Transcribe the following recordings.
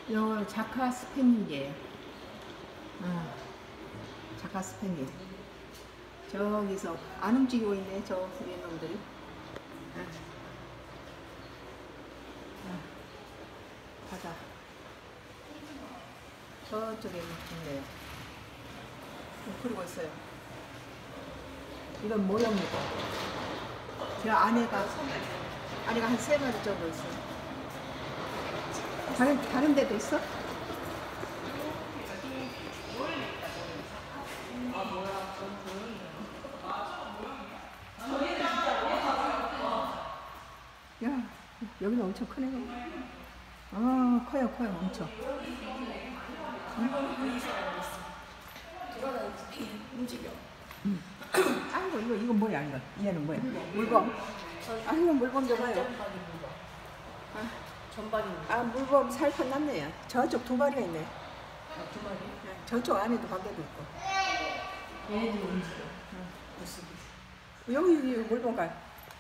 요 자카 스페닉이에요. 자카 스페닉. 저기서 안 움직이고 있네, 저 위에 놈들이. 바다. 저쪽에 있네요. 그리고 있어요. 이건 모형이고. 저 안에가 한 3마리 정도 있어요. 다른 데도 있어? 야, 여기는 엄청 크네. 커요, 엄청. 움직여. 아이고, 이거 뭐야, 이거. 얘는 뭐야? 물범. 아이고, 물범 좀 봐요. 전방입니다. 물범 살판 났네요. 저쪽 2마리가 있네. 2마리? 저쪽 안에도 관계도 있고. 얘네들 움직여. 여기 물범 가.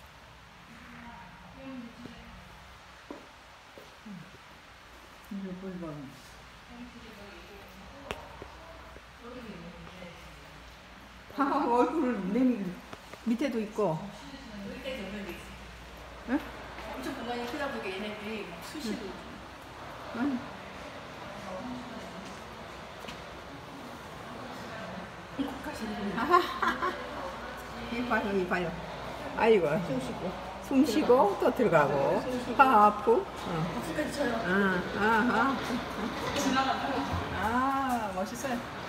이거 물범. 얼굴 밑에도 있고. 응? 엄청 공간이 크다 보니까 얘네들이 수시로. 응. 이봐요. 아이고. 숨 쉬고 또 들어가고. 하프. 박수까지 쳐요. 멋있어요.